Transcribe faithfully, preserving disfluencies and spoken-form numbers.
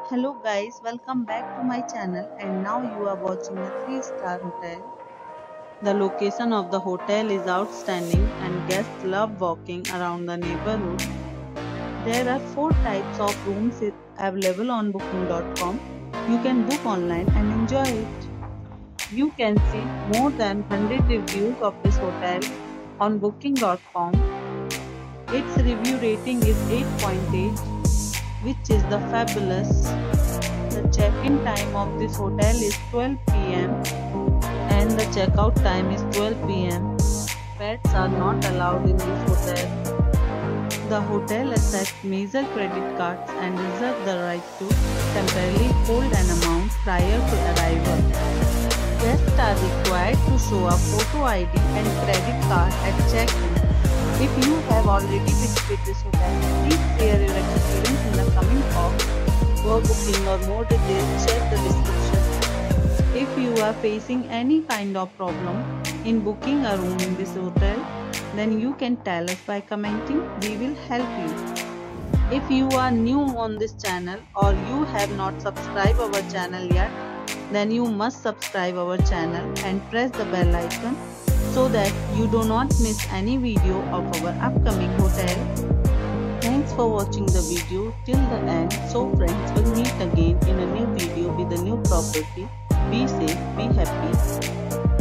Hello guys, welcome back to my channel and now you are watching a three star hotel. The location of the hotel is outstanding and guests love walking around the neighborhood. There are four types of rooms available on booking dot com. You can book online and enjoy it. You can see more than one hundred reviews of this hotel on booking dot com. Its review rating is eight point eight, which is the fabulous. The check-in time of this hotel is twelve p m and the checkout time is twelve p m Pets are not allowed in this hotel. The hotel accepts major credit cards and reserves the right to temporarily hold an amount prior to arrival. Guests are required to show a photo I D and credit card at check-in. If you have already visited this hotel, please share your experience in the comment box. For booking or more details, check the description. If you are facing any kind of problem in booking a room in this hotel, then you can tell us by commenting. We will help you. If you are new on this channel or you have not subscribed our channel yet, then you must subscribe our channel and press the bell icon so that you do not miss any video of our upcoming hotel. Thanks for watching the video till the end. So friends, will meet again in a new video with a new property. Be safe, be happy.